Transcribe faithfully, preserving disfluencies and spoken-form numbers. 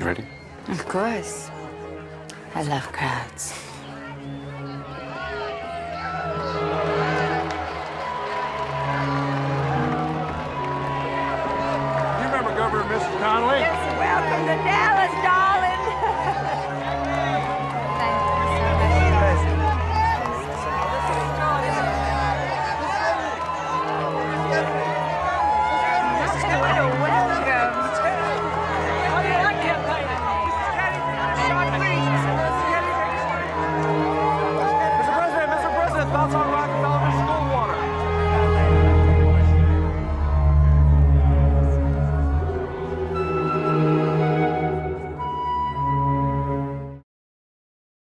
You ready? Of course. I love crowds. You remember Governor Missus Connolly? Yes, welcome to Dallas, darling. Mister President, Mister President, thoughts on Rockefeller?